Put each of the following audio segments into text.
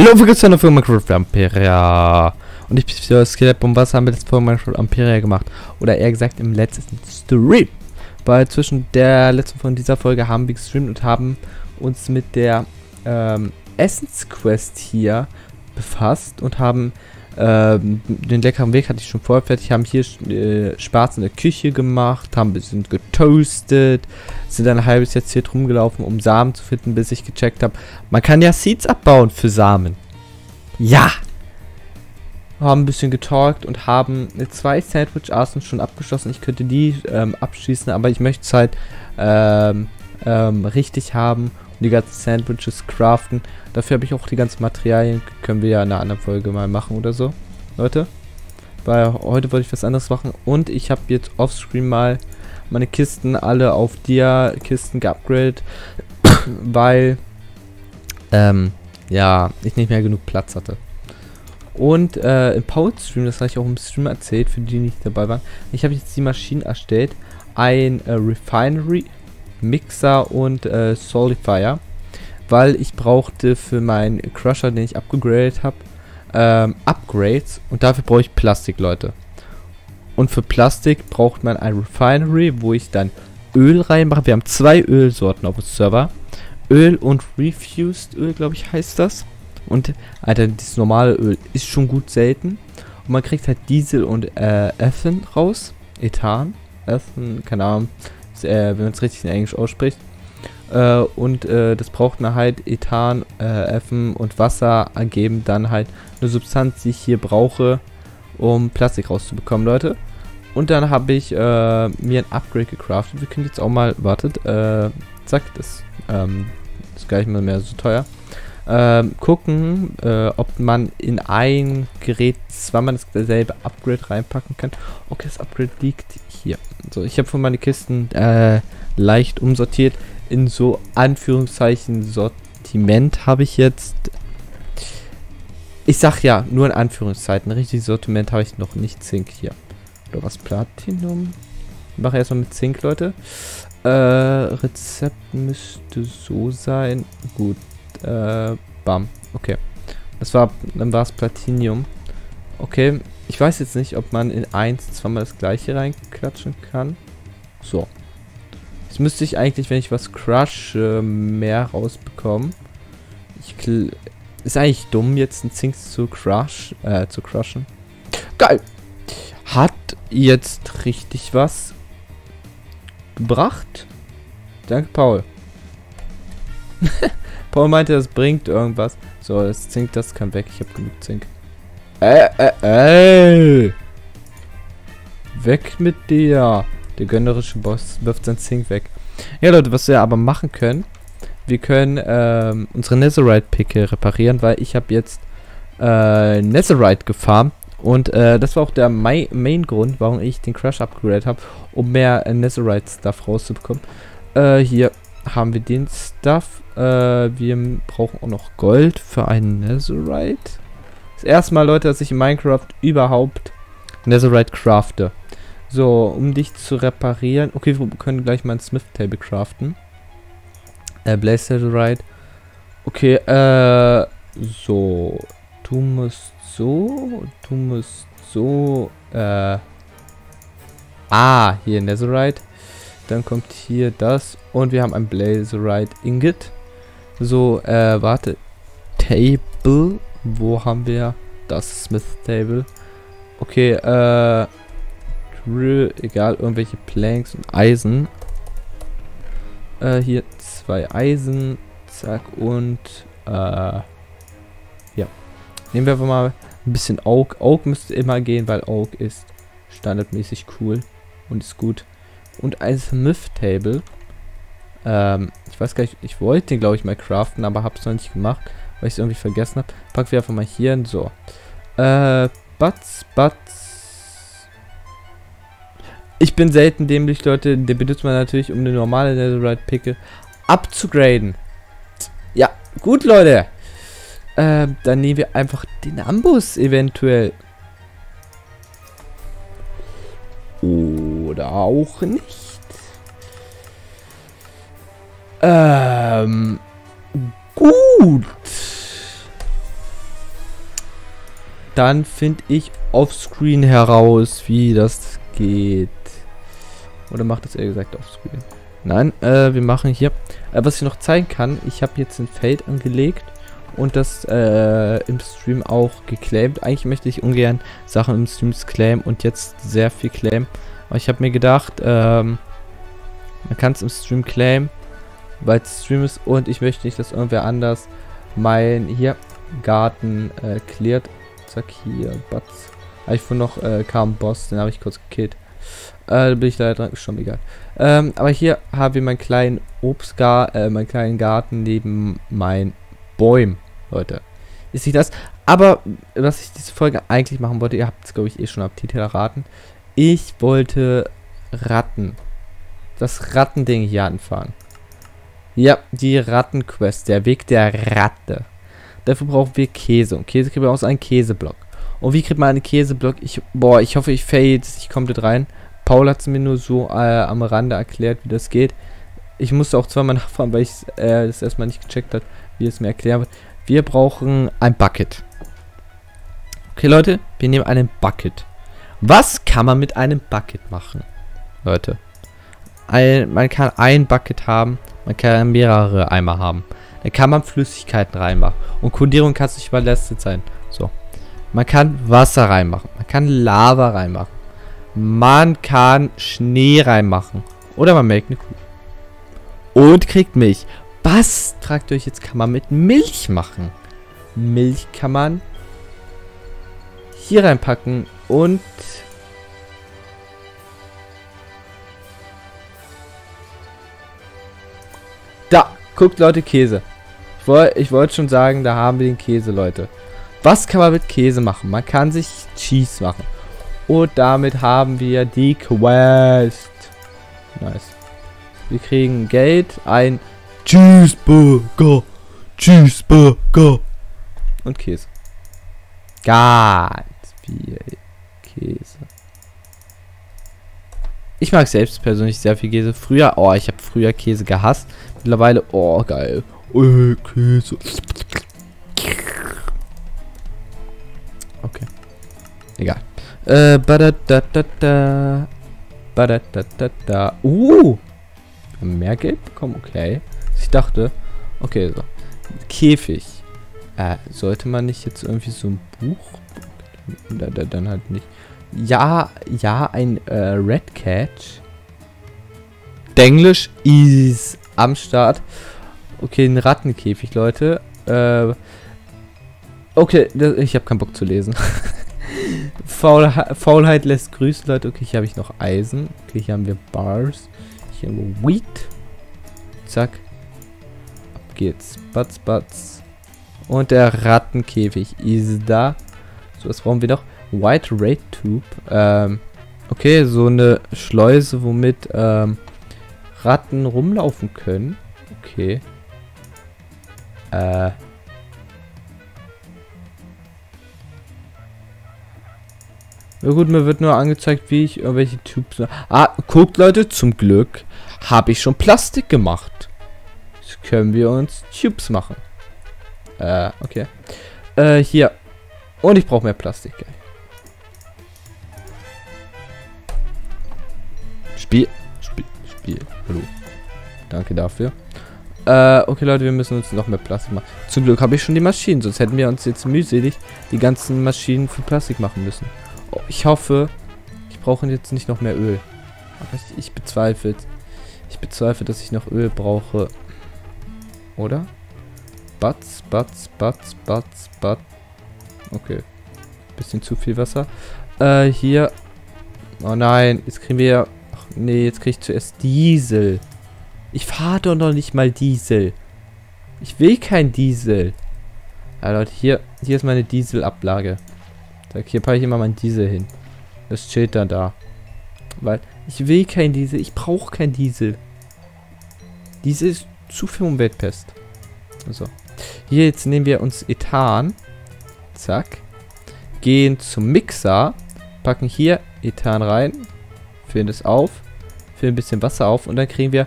Hallo, wir gehen zu einer Folge Minecraft Amperia. Und ich bin für Skelett. Und was haben wir jetzt vor Minecraft Amperia gemacht? Oder eher gesagt im letzten Stream. Weil zwischen der letzten von dieser Folge haben wir gestreamt und haben uns mit der Essensquest hier befasst und haben den leckeren Weg hatte ich schon vorher fertig, haben hier Spaß in der Küche gemacht, haben ein bisschen getoastet, sind dann ein halbes Jahr hier drum gelaufen, um Samen zu finden, bis ich gecheckt habe, man kann ja Seeds abbauen für Samen. Ja! Haben ein bisschen getalkt und haben 2 Sandwich-Arten schon abgeschlossen. Ich könnte die abschließen, aber ich möchte es halt richtig haben und die ganzen Sandwiches craften. Dafür habe ich auch die ganzen Materialien, können wir ja in einer anderen Folge mal machen oder so, Leute. Weil heute wollte ich was anderes machen und ich habe jetzt offscreen mal meine Kisten alle auf Dia-Kisten geupgradet, weil ja, ich nicht mehr genug Platz hatte. Und im Power-Stream, das habe ich auch im Stream erzählt, für die nicht dabei waren, ich habe jetzt die Maschinen erstellt, ein Refinery, Mixer und Solidifier, weil ich brauchte für meinen Crusher, den ich abgegradet habe, Upgrades und dafür brauche ich Plastik, Leute. Und für Plastik braucht man ein Refinery, wo ich dann Öl reinmache. Wir haben 2 Ölsorten auf dem Server. Öl und Refused Öl, glaube ich, heißt das. Und, Alter, dieses normale Öl ist schon gut selten. Und man kriegt halt Diesel und Ethan raus. Ethan. Ethan, keine Ahnung, wenn man es richtig in Englisch ausspricht. Und das braucht man halt, Ethan, Ethan und Wasser ergeben dann halt eine Substanz, die ich hier brauche, um Plastik rauszubekommen, Leute. Und dann habe ich mir ein Upgrade gecraftet. Wir können jetzt auch mal, wartet, zack, das ist gar nicht mehr so teuer. Gucken, ob man in ein Gerät zweimal dasselbe Upgrade reinpacken kann. Okay, das Upgrade liegt hier. So, ich habe von meine Kisten leicht umsortiert. In so Anführungszeichen Sortiment habe ich jetzt. Ich sag ja, nur in Anführungszeichen. Richtig Sortiment habe ich noch nicht. Zink hier. Oder was? Platinum? Ich mache erstmal mit Zink, Leute. Rezept müsste so sein. Gut. Bam. Okay. Dann war es Platinium. Okay. Ich weiß jetzt nicht, ob man in 1 zweimal das gleiche reinklatschen kann. So. Jetzt müsste ich eigentlich, wenn ich was crush, mehr rausbekommen. Ist eigentlich dumm, jetzt ein Zink zu crushen. Geil! Hat jetzt richtig was gebracht. Danke, Paul. Paul meinte, das bringt irgendwas. So, das Zink, das kann weg. Ich habe genug Zink. Weg mit dir. Der gönnerische Boss wirft sein Zink weg. Ja, Leute, was wir aber machen können, wir können unsere Netherite-Picke reparieren, weil ich habe jetzt Netherite gefarmt. Und das war auch der Main-Grund, warum ich den Crush upgradet habe, um mehr Netherite-Stuff rauszubekommen. Hier haben wir den Stuff. Wir brauchen auch noch Gold für einen Netherite. Das erste Mal, Leute, dass ich in Minecraft überhaupt Netherite crafte. So, um dich zu reparieren. Okay, wir können gleich mal ein Smith Table craften. Blaze Netherite. Okay, so. Du musst so. Hier Netherite. Dann kommt hier das. Und wir haben ein Blazerite Ingot. So, warte. Table. Wo haben wir das Smith Table? Okay, egal, irgendwelche Planks und Eisen. Hier 2 Eisen. Zack, und ja. Nehmen wir einfach mal ein bisschen Oak. Oak müsste immer gehen, weil Oak ist standardmäßig cool und ist gut. Und ein Smith Table. Ich weiß gar nicht, ich wollte den, glaube ich, mal craften, aber habe es noch nicht gemacht, weil ich es irgendwie vergessen habe. Packen wir einfach mal hier hin. So. Butts. Ich bin selten dämlich, Leute. Den benutzt man natürlich, um eine normale Netherite-Picke abzugraden. Ja, gut, Leute. Dann nehmen wir einfach den Ambus eventuell. Oder auch nicht. Gut. dann finde ich offscreen heraus, wie das geht. Oder macht das eher gesagt offscreen? Nein, wir machen hier, was ich noch zeigen kann, ich habe jetzt ein Feld angelegt und das im Stream auch geclaimt. Eigentlich möchte ich ungern Sachen im Stream claimen und jetzt sehr viel claimen. Aber ich habe mir gedacht, man kann es im Stream claimen, weil es Stream ist und ich möchte nicht, dass irgendwer anders mein hier Garten cleart. Zack, hier, Batz. Ich vorhin noch kam ein Boss, den habe ich kurz gekillt. Da bin ich leider dran gestorben, egal. Aber hier haben wir meinen kleinen meinen kleinen Garten neben meinen Bäumen, Leute. Ist nicht das. Aber was ich diese Folge eigentlich machen wollte, ihr habt es, glaube ich, eh schon am Titel erraten. Ich wollte Ratten. Das Rattending hier anfangen. Ja, die Rattenquest, der Weg der Ratte. Dafür brauchen wir Käse. Und Käse kriegen wir aus einem Käseblock. Und wie kriegt man einen Käseblock? Ich hoffe, ich fail jetzt nicht komplett rein. Paul hat es mir nur so am Rande erklärt, wie das geht. Ich musste auch zweimal nachfragen, weil ich das erstmal nicht gecheckt habe, wie es mir erklärt wird. Wir brauchen ein Bucket. Okay, Leute, wir nehmen einen Bucket. Was kann man mit einem Bucket machen, Leute? Man kann ein Bucket haben, man kann mehrere Eimer haben. Da kann man Flüssigkeiten reinmachen. Und Kodierung kann es nicht überlastet sein. So. Man kann Wasser reinmachen. Man kann Lava reinmachen. Man kann Schnee reinmachen. Oder man melkt eine Kuh. Und kriegt Milch. Was, fragt ihr euch jetzt, kann man mit Milch machen? Milch kann man hier reinpacken und da, guckt Leute, Käse. Ich wollte schon sagen, da haben wir den Käse, Leute. Was kann man mit Käse machen? Man kann sich Cheese machen. Und damit haben wir die Quest. Nice. Wir kriegen Geld, ein Cheeseburger. Cheeseburger. Und Käse. Ganz viel Käse. Ich mag selbst persönlich sehr viel Käse. Früher, ich habe früher Käse gehasst. Mittlerweile, geil. Käse. Okay. Egal. Mehr Geld bekommen, okay. Ich dachte, okay, so. Käfig. Sollte man nicht jetzt irgendwie so ein Buch? Dann halt nicht. Ja, ein Red Catch. Denglisch ist am Start. Okay, ein Rattenkäfig, Leute. Okay, ich habe keinen Bock zu lesen. Faulheit lässt grüßen, Leute. Okay, hier habe ich noch Eisen. Okay, hier haben wir Bars. Hier haben wir Wheat. Zack. Ab geht's. Batz, batz. Und der Rattenkäfig ist da. So, was brauchen wir noch? White Raid Tube. Okay, so eine Schleuse, womit Ratten rumlaufen können. Okay. Ja gut, mir wird nur angezeigt, wie ich irgendwelche Tubes... guckt Leute, zum Glück habe ich schon Plastik gemacht. Jetzt können wir uns Tubes machen. Okay. Hier. Und ich brauche mehr Plastik. Spiel. Hallo. Danke dafür. Okay Leute, wir müssen uns noch mehr Plastik machen. Zum Glück habe ich schon die Maschinen, sonst hätten wir uns jetzt mühselig die ganzen Maschinen für Plastik machen müssen. Oh, ich hoffe, ich brauche jetzt nicht noch mehr Öl. Aber ich bezweifle. Ich bezweifle, dass ich noch Öl brauche. Oder? Batz. Okay. Bisschen zu viel Wasser. Hier. Oh nein, jetzt kriegen wir... Ach nee, jetzt kriege ich zuerst Diesel. Ich fahre doch noch nicht mal Diesel. Ich will kein Diesel. Ja, Leute, hier ist meine Dieselablage. Hier packe ich immer mein Diesel hin. Das steht dann da. Weil ich will kein Diesel. Ich brauche kein Diesel. Diesel ist zu viel Umweltpest. So. Hier jetzt nehmen wir uns Ethan. Zack. Gehen zum Mixer. Packen hier Ethan rein. Füllen das auf. Füllen ein bisschen Wasser auf. Und dann kriegen wir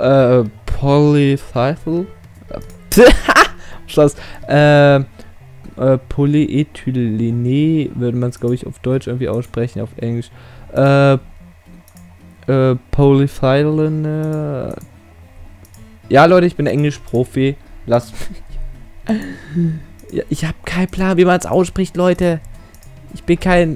Polyethyl. Schluss. Polyethylenee würde man es, glaube ich, auf Deutsch irgendwie aussprechen, auf Englisch. Polyethylene. Ja, Leute, ich bin Englisch-Profi. Lasst mich. Ja, ich habe keinen Plan, wie man es ausspricht, Leute. Ich bin kein,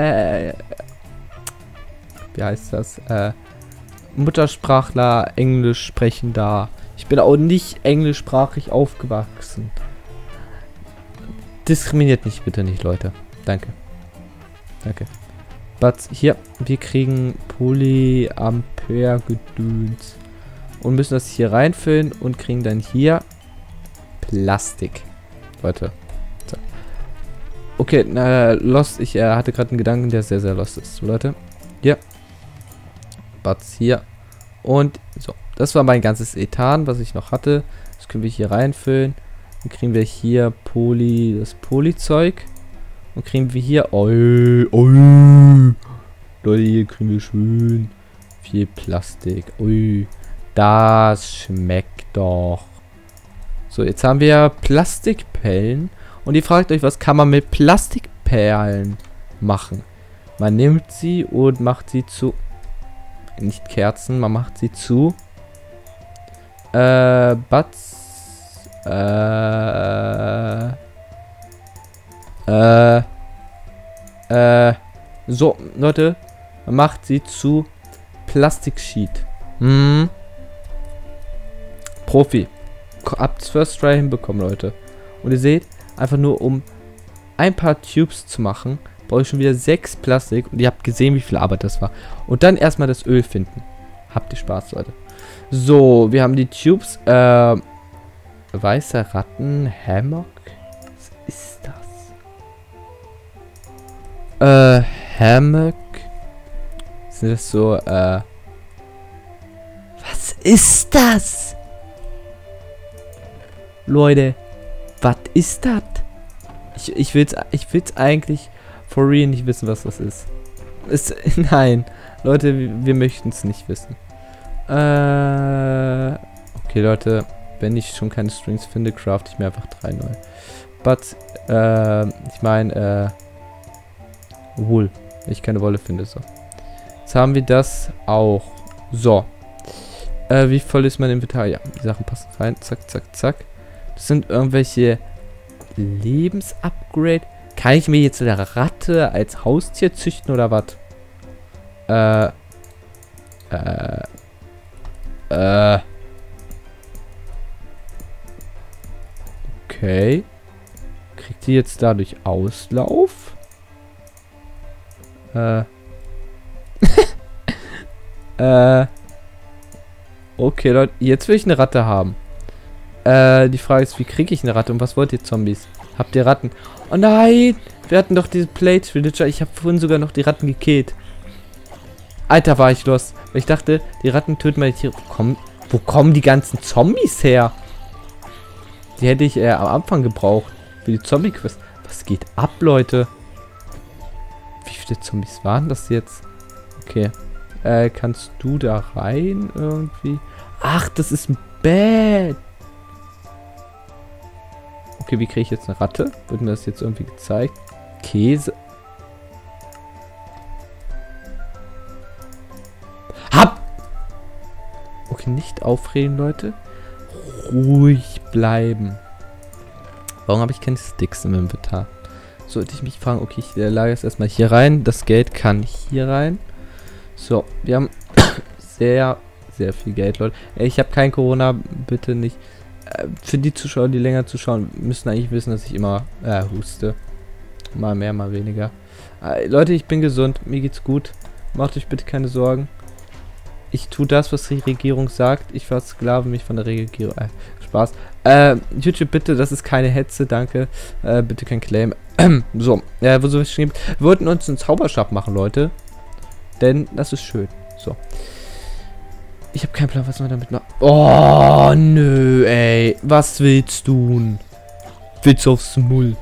wie heißt das? Muttersprachler, Englisch sprechender. Ich bin auch nicht englischsprachig aufgewachsen. Diskriminiert mich bitte nicht, Leute. Danke. Danke. But hier, wir kriegen Polyampere-Gedöns. Und müssen das hier reinfüllen und kriegen dann hier Plastik. Leute. So. Okay, lost. Ich hatte gerade einen Gedanken, der sehr, sehr lost ist. So, Leute. Hier. Bats hier. Und so. Das war mein ganzes Ethan, was ich noch hatte. Das können wir hier reinfüllen. Dann kriegen wir hier das Polyzeug. Und kriegen wir hier. Leute, hier kriegen wir schön viel Plastik. Das schmeckt doch. So, jetzt haben wir Plastikperlen. Und ihr fragt euch, was kann man mit Plastikperlen machen? Man nimmt sie und macht sie zu... Nicht Kerzen, man macht sie zu... Butts... So, Leute. Man macht sie zu Plastiksheet. Profi. Habt's First Try hinbekommen, Leute. Und ihr seht, einfach nur um ein paar Tubes zu machen, brauche ich schon wieder 6 Plastik. Und ihr habt gesehen, wie viel Arbeit das war. Und dann erstmal das Öl finden. Habt ihr Spaß, Leute. So, wir haben die Tubes. Weiße Ratten, Hammock. Was ist das? Hammock. Sind das so, Was ist das? Leute, was ist das? Ich will's eigentlich for real nicht wissen, was das ist. Nein, Leute, wir möchten es nicht wissen. Okay, Leute, wenn ich schon keine Strings finde, craft ich mir einfach 3 neu. But, ich meine, Wool. Wenn ich keine Wolle finde, so. Jetzt haben wir das auch. So. Wie voll ist mein Inventar? Ja, die Sachen passen rein. Zack, zack, zack. Das sind irgendwelche Lebensupgrade. Kann ich mir jetzt eine Ratte als Haustier züchten oder was? Okay. Kriegt die jetzt dadurch Auslauf? Okay, Leute, jetzt will ich eine Ratte haben. Die Frage ist, wie kriege ich eine Ratte und was wollt ihr, Zombies? Habt ihr Ratten? Oh nein! Wir hatten doch diese Plate Villager. Ich habe vorhin sogar noch die Ratten gekillt. Alter, war ich los. Ich dachte, die Ratten töten meine Tiere. Wo kommen die ganzen Zombies her? Die hätte ich am Anfang gebraucht. Für die Zombie-Quest. Was geht ab, Leute? Wie viele Zombies waren das jetzt? Okay. Kannst du da rein irgendwie? Ach, das ist ein Bett. Okay, wie kriege ich jetzt eine Ratte? Wird mir das jetzt irgendwie gezeigt? Käse. Okay, nicht aufregen, Leute. Ruhig bleiben. Warum habe ich keine Sticks im Inventar? Sollte ich mich fragen, okay, ich lage es erstmal hier rein. Das Geld kann hier rein. So, wir haben sehr, sehr viel Geld, Leute. Ich habe kein Corona, bitte nicht. Für die Zuschauer, die länger zuschauen, müssen eigentlich wissen, dass ich immer huste. Mal mehr, mal weniger. Leute, ich bin gesund, mir geht's gut. Macht euch bitte keine Sorgen. Ich tue das, was die Regierung sagt. Ich versklave mich von der Regierung. Spaß. YouTube, bitte, das ist keine Hetze, danke. Bitte kein Claim. So, wo soll ich geschrieben? Wir wollten uns einen Zauberstab machen, Leute. Denn das ist schön. So. Ich habe keinen Plan, was man damit macht. Oh, nö, ey. Was willst du? Willst du aufs Mull?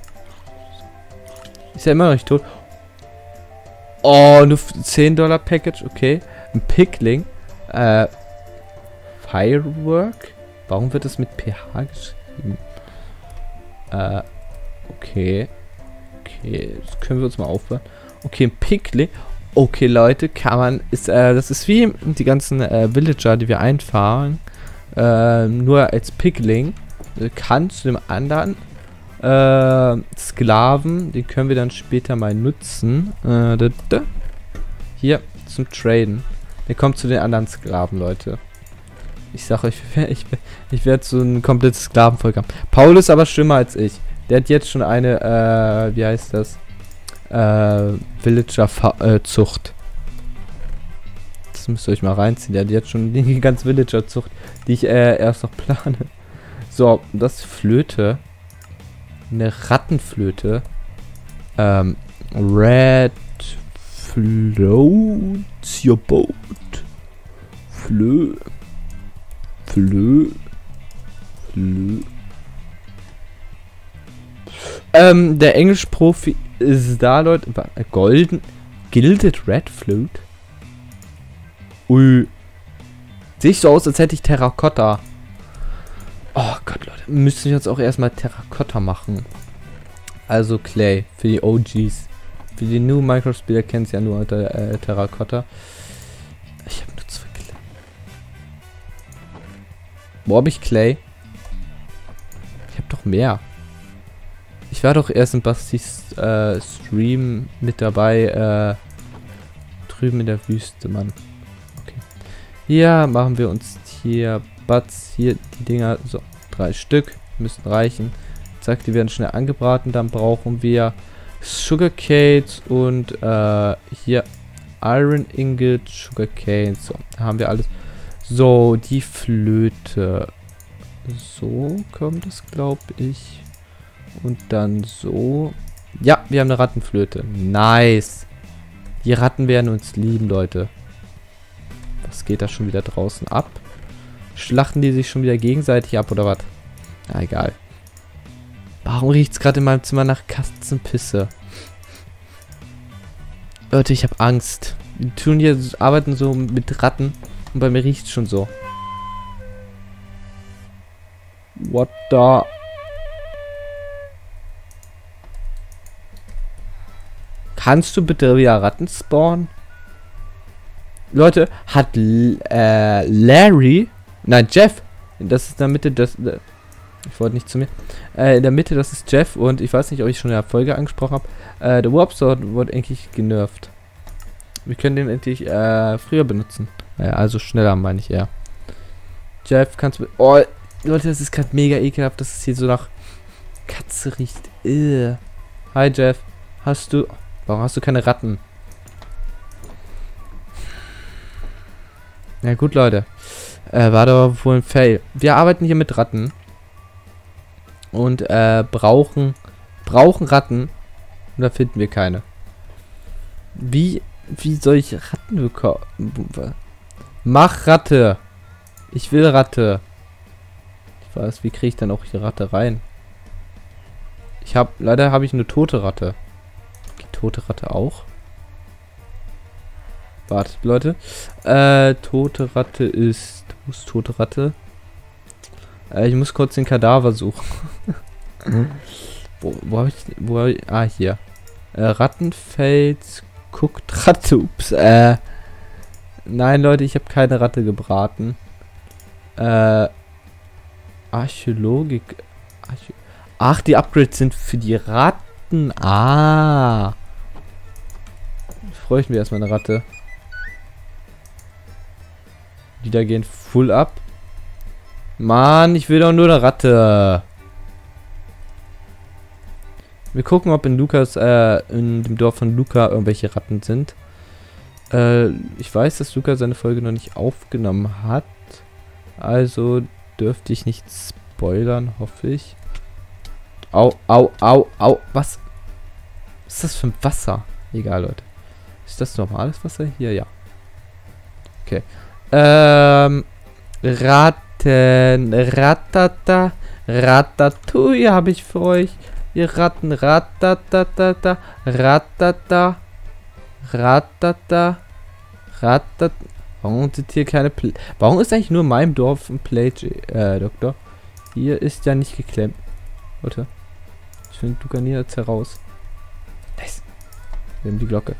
Ist ja immer noch nicht tot. Oh, nur $10 Package, okay. Ein Pickling. Firework? Warum wird das mit PH geschrieben? Okay. Okay, das können wir uns mal aufbauen. Okay, ein Pickling. Okay, Leute, kann man... das ist wie die ganzen Villager, die wir einfahren. Nur als Pickling. Kann zu dem anderen Sklaven, den können wir dann später mal nutzen. Hier, zum Traden. Der kommt zu den anderen Sklaven, Leute. Ich sag euch, ich werde so ein komplettes Sklavenvolk haben. Paul ist aber schlimmer als ich. Der hat jetzt schon eine, wie heißt das? Villager-Zucht. Das müsst ihr euch mal reinziehen. Der hat jetzt schon die ganze Villager-Zucht, die ich erst noch plane. So, das ist Flöte. Eine Rattenflöte. Red floats your boat. Flö. Der Englisch-Profi ist da, Leute. Golden. Gilded Red Flute. Ui. Sehe ich so aus, als hätte ich Terrakotta. Oh Gott, Leute. Müsste ich jetzt auch erstmal Terrakotta machen. Also Clay. Für die OGs. Für die New Minecraft-Spieler kennen es ja nur unter Terrakotta. Ich habe nur 2 Clay. Wo habe ich Clay? Ich habe doch mehr. Ich war doch erst in Bastis Stream mit dabei. Drüben in der Wüste, Mann. Okay. Hier machen wir uns hier Butts. Hier die Dinger. So, 3 Stück. Müssen reichen. Zack, die werden schnell angebraten. Dann brauchen wir Sugarcanes und hier Iron Ingot, Sugarcanes. So, haben wir alles. So, die Flöte. So kommt es, glaube ich. Und dann so. Ja, wir haben eine Rattenflöte. Nice. Die Ratten werden uns lieben, Leute. Was geht da schon wieder draußen ab? Schlachten die sich schon wieder gegenseitig ab, oder was? Na, egal. Warum riecht es gerade in meinem Zimmer nach Katzenpisse? Leute, ich habe Angst. Die tun hier, arbeiten so mit Ratten. Und bei mir riecht es schon so. What the... Kannst du bitte wieder Ratten spawnen? Leute, hat Larry... Nein, Jeff. Das ist in der Mitte, das... Ich wollte nicht zu mir. In der Mitte, das ist Jeff. Und ich weiß nicht, ob ich schon in der Folge angesprochen habe. Der Warp Sword wurde endlich genervt. Wir können den endlich früher benutzen. Also schneller, meine ich eher. Jeff, kannst du... Oh, Leute, das ist gerade mega ekelhaft, dass es hier so nach Katze riecht. Hi, Jeff. Hast du... Warum hast du keine Ratten? Ja gut, Leute. War doch wohl ein Fail. Wir arbeiten hier mit Ratten. Und brauchen Ratten. Und da finden wir keine. Wie soll ich Ratten bekommen? Mach Ratte. Ich will Ratte. Ich weiß, wie kriege ich dann auch die Ratte rein? Leider habe ich eine tote Ratte. Tote Ratte auch. Wartet, Leute. Tote Ratte ist... Wo ist tote Ratte? Ich muss kurz den Kadaver suchen. wo habe ich... Ah, hier. Rattenfels guckt Ratte. Ups. Nein, Leute, ich habe keine Ratte gebraten. Archäologik. Ach, die Upgrades sind für die Ratten. Ah. Freue ich mich erstmal eine Ratte. Die da gehen full ab. Mann, ich will doch nur eine Ratte. Wir gucken, ob in Lukas, in dem Dorf von Luca irgendwelche Ratten sind. Ich weiß, dass Luca seine Folge noch nicht aufgenommen hat. Also dürfte ich nicht spoilern, hoffe ich. Au, au, au, au. Was ist das für ein Wasser? Egal, Leute. Ist das normales Wasser hier? Ja. Okay. Ratten. Ratata. Ratatouille habe ich für euch. Ihr Ratten. Ratatata. Ratata. Ratata. Ratat. Warum sind hier keine Warum ist eigentlich nur in meinem Dorf ein Doktor? Hier ist ja nicht geklemmt. Leute. Ich finde, du garnier jetzt heraus. Nice. Wir haben die Glocke.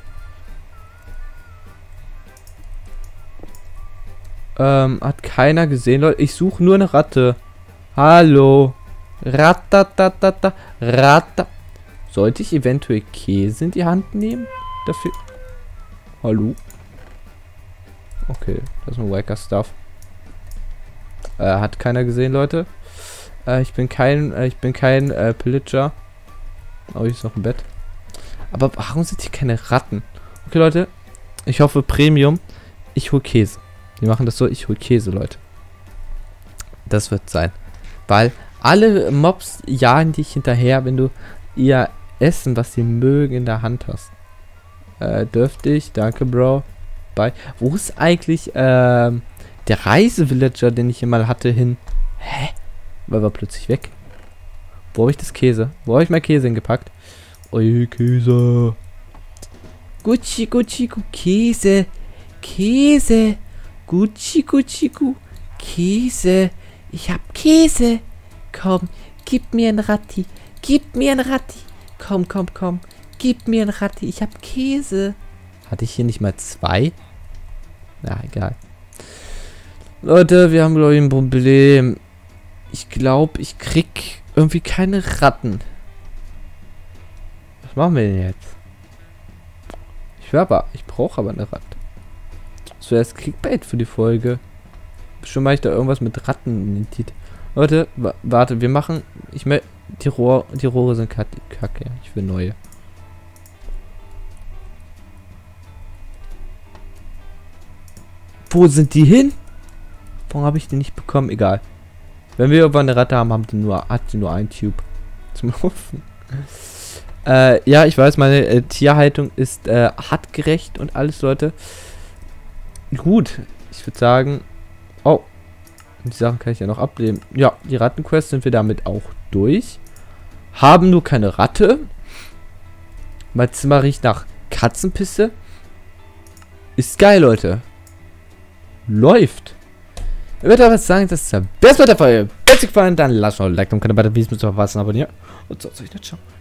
Hat keiner gesehen, Leute. Ich suche nur eine Ratte. Hallo. Ratatatata. Ratta. Sollte ich eventuell Käse in die Hand nehmen? Dafür. Hallo? Okay, das ist ein wacker Stuff. Hat keiner gesehen, Leute. Ich bin kein Pillager. Oh, hier ist noch ein Bett. Aber warum sind hier keine Ratten? Okay, Leute. Ich hoffe Premium. Ich hol Käse. Wir machen das so, ich hol Käse, Leute. Das wird sein. Weil alle Mobs jagen dich hinterher, wenn du ihr Essen, was sie mögen, in der Hand hast. Dürfte ich? Danke, Bro. Bye. Wo ist eigentlich der Reisevillager, den ich hier mal hatte, hin? Hä? War plötzlich weg. Wo habe ich das Käse? Wo habe ich mein Käse hingepackt? Oi, Käse. Gucci, Gucci, Käse. Käse. Gucci, Gucci, Käse. Ich hab Käse. Komm, gib mir ein Ratti. Gib mir ein Ratti. Komm, komm, komm. Gib mir ein Ratti. Ich hab Käse. Hatte ich hier nicht mal 2? Na, egal. Leute, wir haben, glaube ich, ein Problem. Ich glaube, ich krieg irgendwie keine Ratten. Was machen wir denn jetzt? Ich brauche aber eine Ratte. Zuerst Clickbait für die Folge. Bestimmt mache ich da irgendwas mit Ratten in den Titel. Leute, warte, wir machen... die Rohre sind kacke. Ich will neue. Wo sind die hin? Warum habe ich die nicht bekommen? Egal. Wenn wir irgendwann eine Ratte haben, hat sie nur ein Tube zum Laufen. Ja, ich weiß, meine Tierhaltung ist artgerecht und alles, Leute. Gut, ich würde sagen... Oh, die Sachen kann ich ja noch ablehnen. Ja, die Rattenquest sind wir damit auch durch. Haben nur keine Ratte. Mein Zimmer riecht nach Katzenpisse. Ist geil, Leute. Läuft. Ich würde aber sagen, das ist der beste Folge. Wenn es gefallen, dann lasst noch ein Like und keine weiteren Videos mit zu verpassen, abonnieren. Und sonst euch nicht. Ciao.